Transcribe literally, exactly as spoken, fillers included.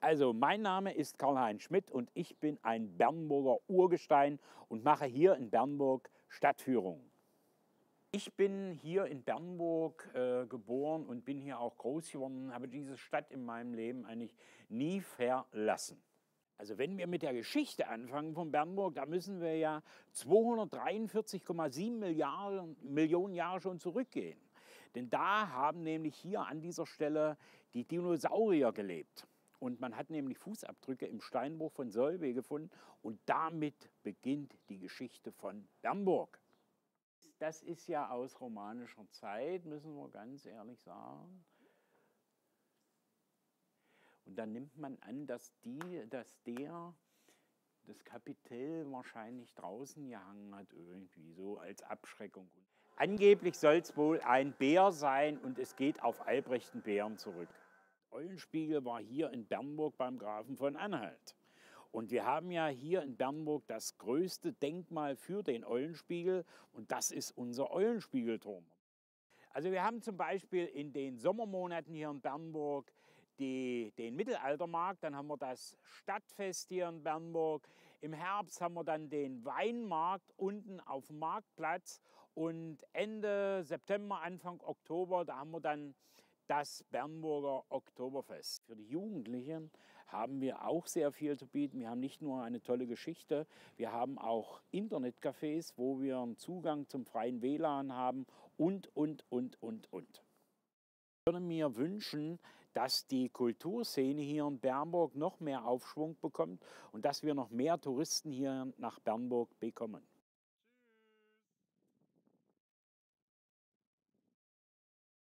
Also, mein Name ist Karl-Heinz Schmidt und ich bin ein Bernburger Urgestein und mache hier in Bernburg Stadtführungen. Ich bin hier in Bernburg äh, geboren und bin hier auch groß geworden, habe diese Stadt in meinem Leben eigentlich nie verlassen. Also wenn wir mit der Geschichte anfangen von Bernburg, da müssen wir ja zweihundertdreiundvierzig Komma sieben Milliarden, Millionen Jahre schon zurückgehen. Denn da haben nämlich hier an dieser Stelle die Dinosaurier gelebt. Und man hat nämlich Fußabdrücke im Steinbruch von Solvay gefunden und damit beginnt die Geschichte von Bernburg. Das ist ja aus romanischer Zeit, müssen wir ganz ehrlich sagen. Und dann nimmt man an, dass, die, dass der das Kapitell wahrscheinlich draußen gehangen hat, irgendwie so als Abschreckung. Angeblich soll es wohl ein Bär sein und es geht auf Albrecht den Bären zurück. Eulenspiegel war hier in Bernburg beim Grafen von Anhalt. Und wir haben ja hier in Bernburg das größte Denkmal für den Eulenspiegel und das ist unser Eulenspiegelturm. Also wir haben zum Beispiel in den Sommermonaten hier in Bernburg die, den Mittelaltermarkt, dann haben wir das Stadtfest hier in Bernburg. Im Herbst haben wir dann den Weinmarkt unten auf dem Marktplatz und Ende September, Anfang Oktober, da haben wir dann das Bernburger Oktoberfest. Für die Jugendlichen haben wir auch sehr viel zu bieten. Wir haben nicht nur eine tolle Geschichte, wir haben auch Internetcafés, wo wir einen Zugang zum freien W L A N haben und, und, und, und, und. Ich würde mir wünschen, dass die Kulturszene hier in Bernburg noch mehr Aufschwung bekommt und dass wir noch mehr Touristen hier nach Bernburg bekommen.